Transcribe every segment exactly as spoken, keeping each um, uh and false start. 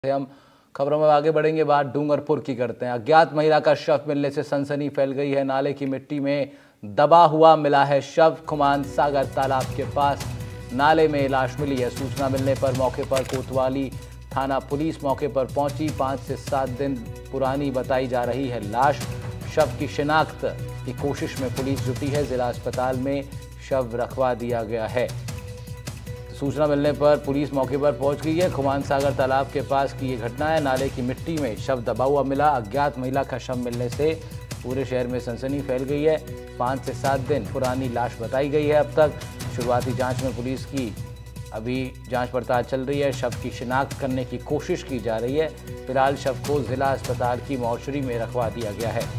हम खबरों में आगे बढ़ेंगे। बात डूंगरपुर की करते हैं। अज्ञात महिला का शव मिलने से सनसनी फैल गई है। नाले की मिट्टी में दबा हुआ मिला है शव। खुमान सागर तालाब के पास नाले में लाश मिली है। सूचना मिलने पर मौके पर कोतवाली थाना पुलिस मौके पर पहुंची। पाँच से सात दिन पुरानी बताई जा रही है लाश। शव की शिनाख्त की कोशिश में पुलिस जुटी है। जिला अस्पताल में शव रखवा दिया गया है। सूचना मिलने पर पुलिस मौके पर पहुंच गई है। खुमान सागर तालाब के पास की ये घटना है। नाले की मिट्टी में शव दबा हुआ मिला। अज्ञात महिला का शव मिलने से पूरे शहर में सनसनी फैल गई है। पाँच से सात दिन पुरानी लाश बताई गई है। अब तक शुरुआती जांच में पुलिस की अभी जांच पड़ताल चल रही है। शव की शिनाख्त करने की कोशिश की जा रही है। फिलहाल शव को जिला अस्पताल की मॉर्चरी में रखवा दिया गया है।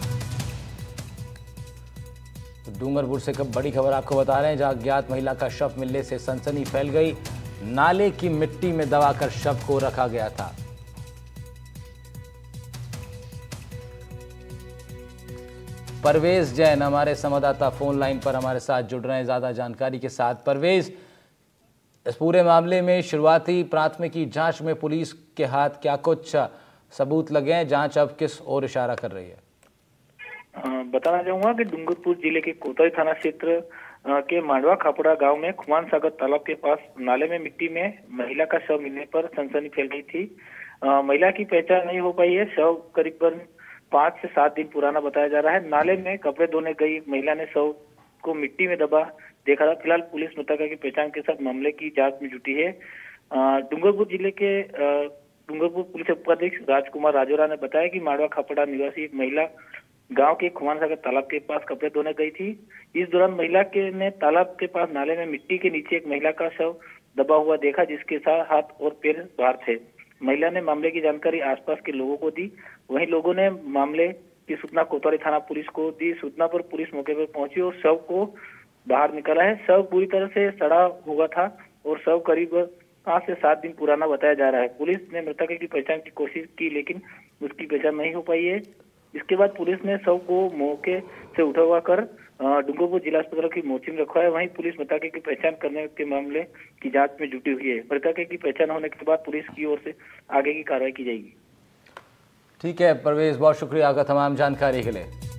डूंगरपुर से कब बड़ी खबर आपको बता रहे हैं, जहां अज्ञात महिला का शव मिलने से सनसनी फैल गई। नाले की मिट्टी में दबाकर शव को रखा गया था। परवेज जैन हमारे संवाददाता फोन लाइन पर हमारे साथ जुड़ रहे हैं ज्यादा जानकारी के साथ। परवेज, इस पूरे मामले में शुरुआती प्राथमिकी जांच में पुलिस के हाथ क्या कुछ सबूत लगे हैं? जांच अब किस ओर इशारा कर रही है? बताना चाहूंगा कि डूंगरपुर जिले के कोतवाली थाना क्षेत्र के मांडवा खापड़ा गांव में खुमान सागर तालाब के पास नाले में मिट्टी में महिला का शव मिलने पर सनसनी फैल गई थी। महिला की पहचान नहीं हो पाई है। शव करीबन पाँच से सात दिन पुराना बताया जा रहा है। नाले में कपड़े धोने गई महिला ने शव को मिट्टी में दबा देखा था। फिलहाल पुलिस मृतका की पहचान के साथ मामले की जाँच में जुटी है। डूंगरपुर जिले के डूंगरपुर पुलिस उपाधीक्षक राजकुमार राजोरा ने बताया कि मांडवा खापड़ा निवासी एक महिला गांव के खुमान सागर तालाब के पास कपड़े धोने गई थी। इस दौरान महिला के ने तालाब के पास नाले में मिट्टी के नीचे एक महिला का शव दबा हुआ देखा, जिसके साथ हाथ और पैर बाहर थे। महिला ने मामले की जानकारी आसपास के लोगों को दी। वहीं लोगों ने मामले की सूचना कोतवाली थाना पुलिस को दी। सूचना पर पुलिस मौके पर पहुंची और शव को बाहर निकाला है। शव पूरी तरह से सड़ा हुआ था और शव करीब पाँच से सात दिन पुराना बताया जा रहा है। पुलिस ने मृतक की पहचान की कोशिश की, लेकिन उसकी पहचान नहीं हो पाई है। इसके बाद पुलिस ने शव को मौके से उठवा कर डूंगरपुर जिला अस्पताल की मोर्चरी में रखवाया। वहीं पुलिस मृतक की पहचान करने के मामले की जांच में जुटी हुई है। मृतक की पहचान होने के बाद पुलिस की ओर से आगे की कार्रवाई की जाएगी। ठीक है परवेज, बहुत शुक्रिया आपका तमाम जानकारी के लिए।